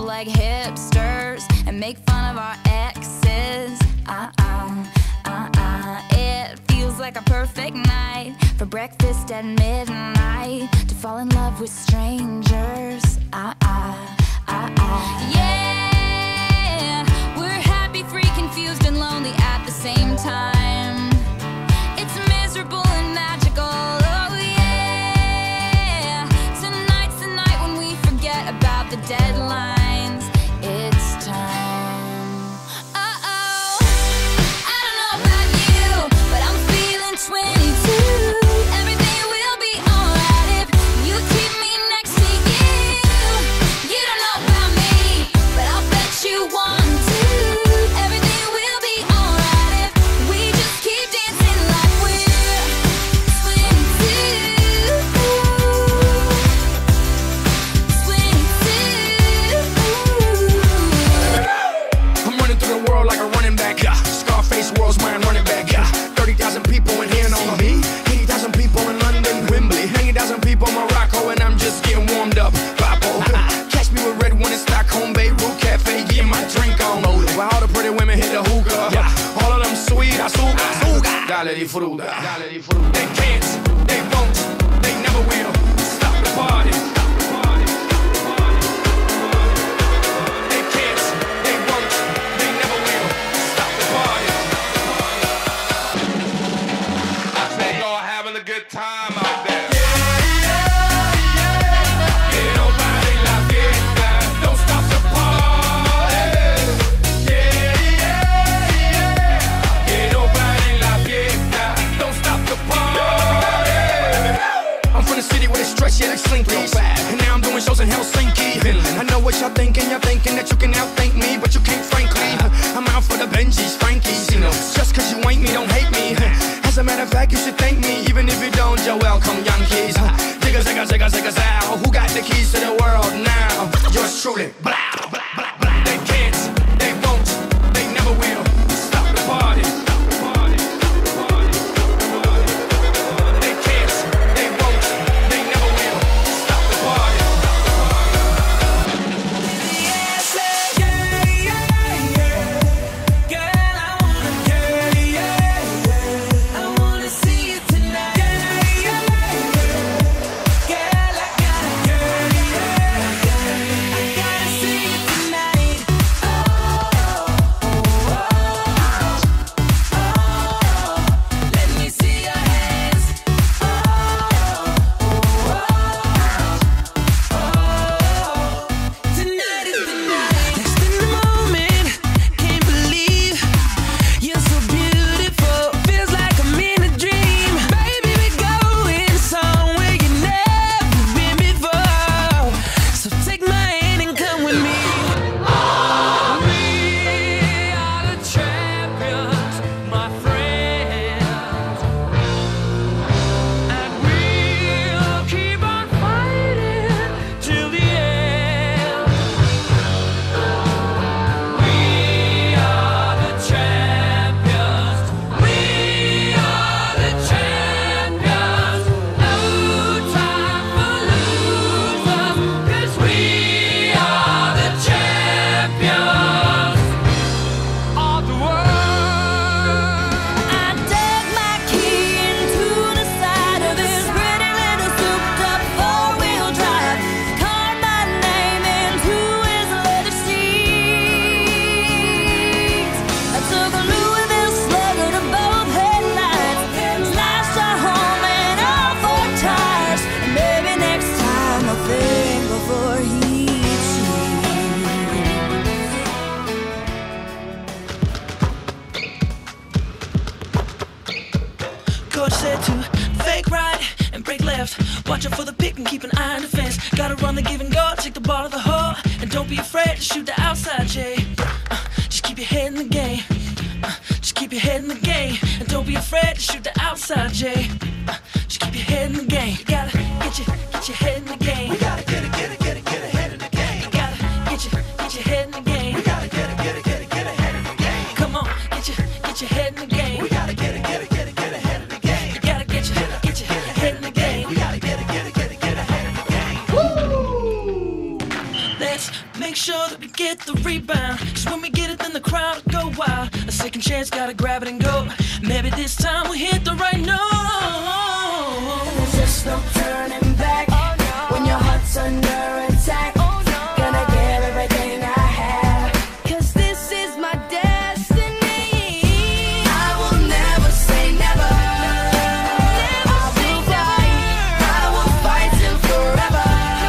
like hipsters and make fun of our exes. It feels like a perfect night for breakfast at midnight, to fall in love with strangers. Yeah, we're happy, free, confused, and lonely at the same time. It's miserable and magical. Oh yeah, tonight's the night when we forget about the deadlines. It's time. Uh-oh, I don't know about you, but I'm feeling 22. Everything will be alright if you keep me next to you. You don't know about me, but I'll bet you want to. Everything will be alright if we just keep dancing like we're 22. 22. I'm running through the world like a running back. Scarface, world's mine, running back. 30,000 people in here on me. 80,000 people in London, Wembley. 90,000 people in Morocco, and I'm just getting warmed up. Papo. Catch me with red one in Stockholm, Beirut Cafe, getting my drink on. While all the pretty women hit the hookah. All of them sweet, azúcar. Dale di fruta. They can't, they won't, they never will stop the party. They can't, they won't, they never will stop the party. I think y'all having a good time out there. Que no pare la fiesta, don't stop the party. Que no pare la fiesta, don't stop the party. I'm from the city where they stretch, yeah, like Slinky. And now I'm doing shows in Helsinki. I know what y'all thinking that you can outthink me, but you can't, frankly. I'm out for the Benjis, Frankies, you know. Just cause you ain't me, don't hate me. As a matter of fact, you should thank me. Even if you don't, you're welcome, Yankees. Zigga, zigga, zigga, zigga, zow. Who got the keys to the world now? Yours truly. Blah, blah, blah, blah. They can't, they won't, they never will stop the party. They can't, they won't, they never will stop the party. I wanna see you tonight. Girl, I gotta see you tonight. Let me see your hands. Tonight is the night. Next in the moment, can't believe you're so beautiful. Feels like I'm in a dream. Baby, we're going somewhere you've never been before. So take my hand and come with me. We are the champions, my friends, and we'll keep on fighting till the end. We are the champions. We are the champions. No time for losers, 'cause we are the champions of the world. I dug my key into the side of this pretty little souped-up four-wheel drive. Carved my name into his leather seats. I took a Louisville Slugger to both headlights, slashed our home and all four tires. And maybe next time I'll think before he cheats. Coach said to fake right and break left. Watch out for the pick and keep an eye on the fence. Gotta run the give and go, take the ball to the hole. And don't be afraid to shoot the outside, Jay. Just keep your head in the game. Just keep your head in the game. And don't be afraid to shoot the outside, Jay. Just keep your head in the game. You gotta get your head in the game. We gotta get ahead in the game. You gotta get your head in the game. We gotta get ahead in the game. Come on, get your head in the game. We gotta get ahead in the game. You gotta get your head in the game. We gotta get ahead in the game. Woo! Let's make sure that could get the rebound. Cause when we get it, then the crowd will go wild. A second chance, gotta grab it and go. Maybe this time we'll hit the right note. There's just no turning back. When your heart's under attack, gonna give everything I have. Cause this is my destiny. I will never say never. I'll be fight. I will fight till forever.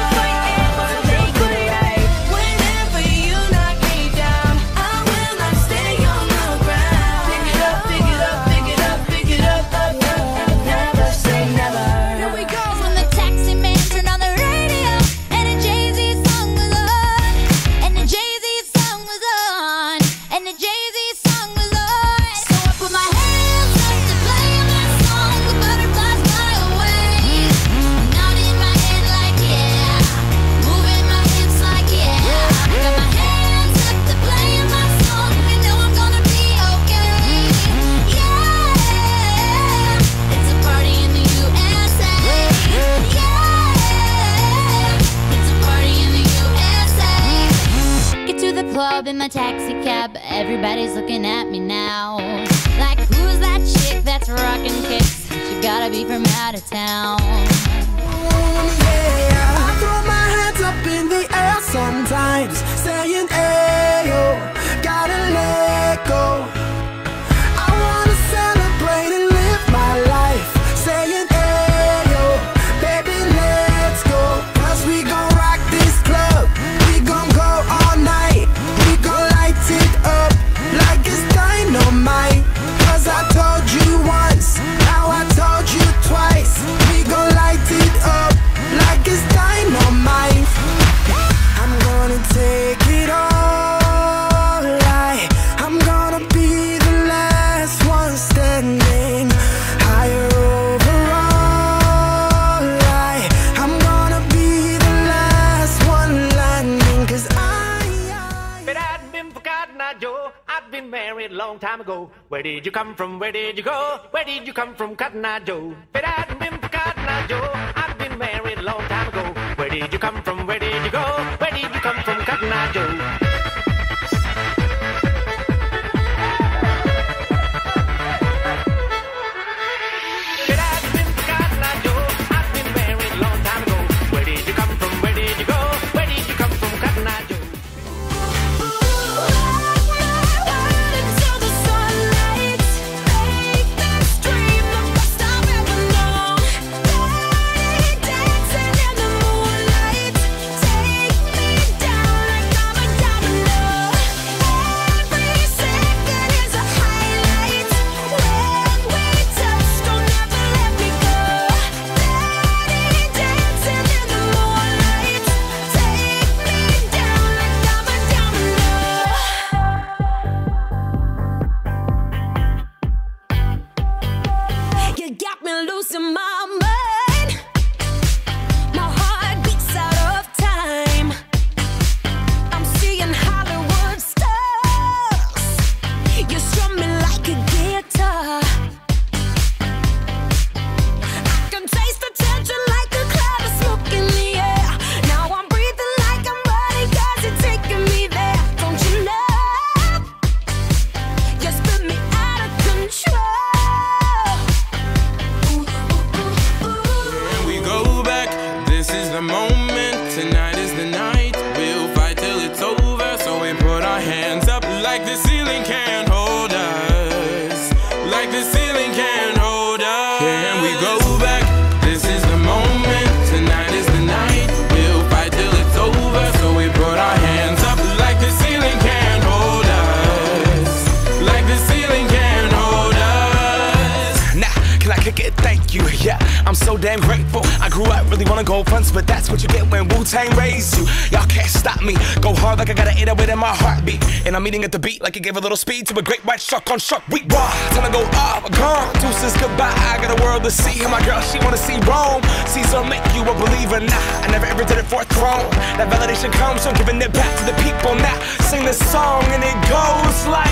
Whenever you knock me down, I will not stay on the ground. Pick it up, pick it up, pick it up, pick it up, up, up. Never say never. Here we go. When the taxi man turned on the radio and a Jay-Z song was on, and the Jay-Z song was on, and the Jay-Z song was on. So I put my hands up to play my song, the butterflies fly away. Nodding my head like yeah, moving my hips like yeah. Got my hands up to play my song, you know I'm gonna be okay. Yeah, it's a party in the USA. Yeah, it's a party in the USA. Get to the club in my taxi cab, everybody's looking at me now. Like, who's that chick that's rocking kicks? She gotta be from out of town. Yeah, I throw my hands up in the air sometimes, saying, ayo, gotta let go. I wanna celebrate and live my life, saying, ayo, baby, let's go. Cause we gon' rock this club, we gon' go all night, we gon' light it up like it's dynamite. Cause I told you once, now I told you twice, we gon' light it up like it's dynamite. I'm gonna take it all, I'm gonna be the last one standing, higher overall, I'm gonna be the last one landing. Cause But I've been forgotten, Joe. I've been married a long time ago. Where did you come from? Where did you go? Where did you come from, Cotton Eye Joe? But I've been forgotten, Joe. I've been married a long time ago. Where did you come from? Where did you go? Where did you come from, Cotton Eye Joe? But I've been forgotten, Joe. I've been married a long time ago. Where did you come from? Where did you go? Where did you come from, Cotton Eye Joe? Until the sunlight, make this dream the best I've ever known. Dancing in the moonlight, take me down like I'm a domino. Every second is a highlight. When we touch, don't ever let me go. Dancing in the moonlight, take me down like I'm a domino. You got me losing my mind. My heart beats out of time. I'm seeing Hollywood stars. You strum me like a guitar. I can taste the tension like a cloud of smoke in the air. Now I'm breathing like I'm running 'cause you're taking me there. Don't you know? You spin me out of control. When we go back, this is the moment. Tonight is the night. We'll fight till it's over. So we put our hands up like the ceiling can't hold us. Like the ceiling can't hold us. When we go back, this is the moment. Tonight is the night. We'll fight till it's over. So we put our hands up like the ceiling can't hold us. Like the ceiling can't hold us. Nah, can I kick it? Thank you, yeah, I'm so damn grateful. I grew up really wanna go fronts, but that's what you get when Wu-Tang raised you. Y'all can't stop me, go hard like I got an 808 in my heartbeat. And I'm eating at the beat like it gave a little speed to a great white shark on shark week. Raw, time to go off, gone, deuces goodbye. I got a world to see, and my girl, she wanna see Rome. Caesar make you a believer, nah, I never ever did it for a throne. That validation comes from giving it back to the people. Now sing this song and it goes like,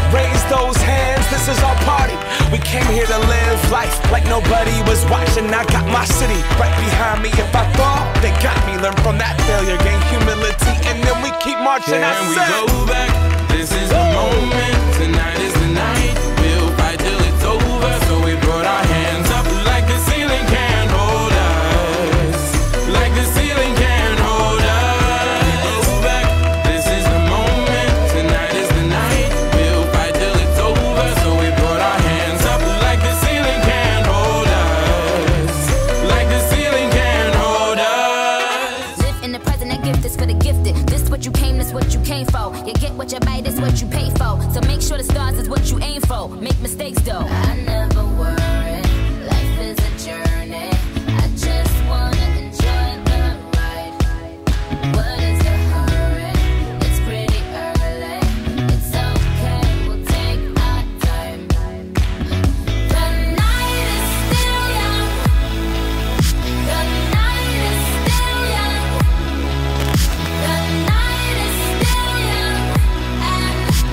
Raise those hands, this is our party. We came here to live life like nobody was watching. I got my city right behind me. If I fall, they got me. Learn from that failure, gain humility, and then we keep marching. Can we go back? This is the moment. Tonight is the night. We'll fight till it's over. So we put our hands up like the ceiling can't hold us. Like the ceiling can't hold us. Go back. This is the moment. Tonight is the night. We'll fight till it's over. So we put our hands up like the ceiling can't hold us. Like the ceiling can't hold us. Live in the present and give this for the gifted. This what you came, this what you came for. You get what you buy, this what you pay for. So make sure the stars is what you aim for. Make mistakes though. I never worry. Life is a journey. I just wanna enjoy the ride. What is the hurry? It's pretty early. It's okay, we'll take our time. The night is still young. The night is still young. The night is still young. And so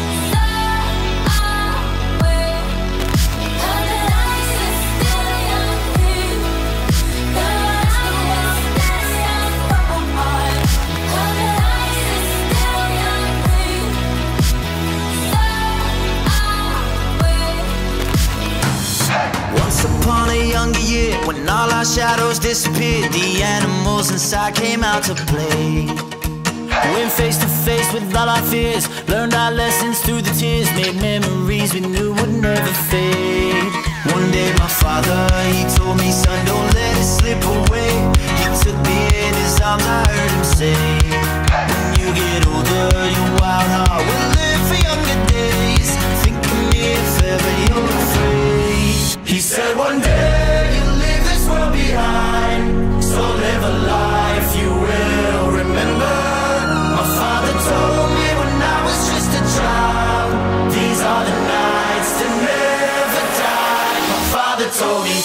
are we. The night is still young. The night is still young. Once upon a younger year, when all our shadows disappeared, the animals inside came out to play. Went face to face with all our fears, learned our lessons through the tears, made memories we knew would never fade. One day my father, he told me, son, don't let it slip away. He took me in his arms, I heard him say, when you get older, your wild heart will live for younger days. Think of me if ever you're afraid. He said one day you'll leave this world behind, so live a life you will remember. My father told me when I was just a child, these are the nights that never die. My father told me.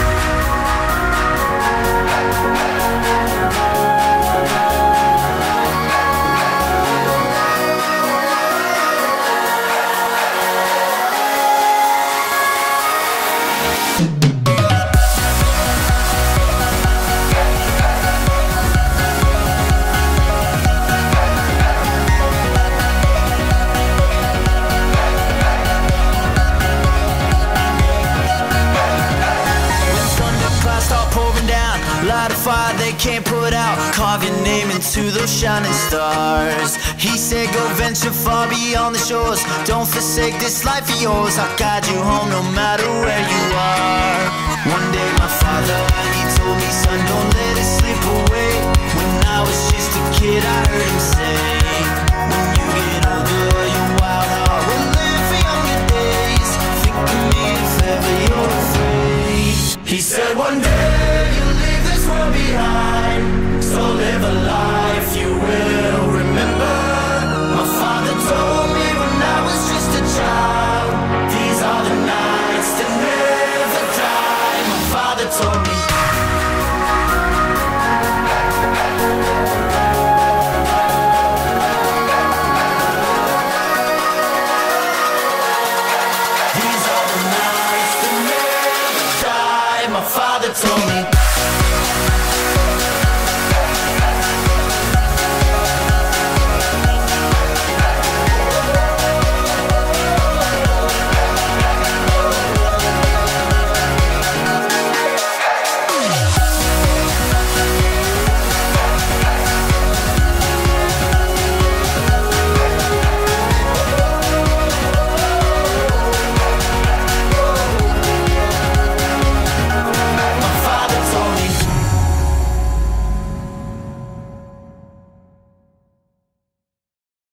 Light a fire they can't put out, carve your name into those shining stars. He said go venture far beyond the shores, don't forsake this life of yours. I'll guide you home no matter where you are. One day my father, he told me, son, don't let it slip away. When I was just a kid I heard him say,